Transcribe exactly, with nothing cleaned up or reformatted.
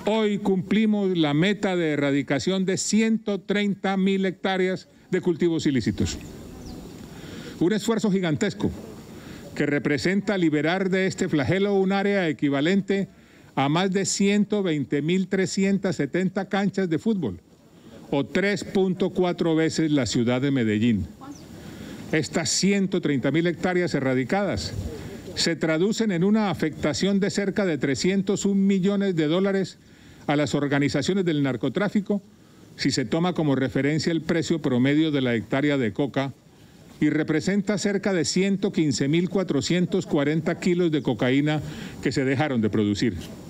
Hoy cumplimos la meta de erradicación de ciento treinta mil hectáreas de cultivos ilícitos. Un esfuerzo gigantesco que representa liberar de este flagelo un área equivalente a más de ciento veinte mil trescientas setenta canchas de fútbol, o tres punto cuatro veces la ciudad de Medellín. Estas ciento treinta mil hectáreas erradicadas se traducen en una afectación de cerca de trescientos un millones de dólares a las organizaciones del narcotráfico, si se toma como referencia el precio promedio de la hectárea de coca, y representa cerca de ciento quince mil cuatrocientos cuarenta kilos de cocaína que se dejaron de producir.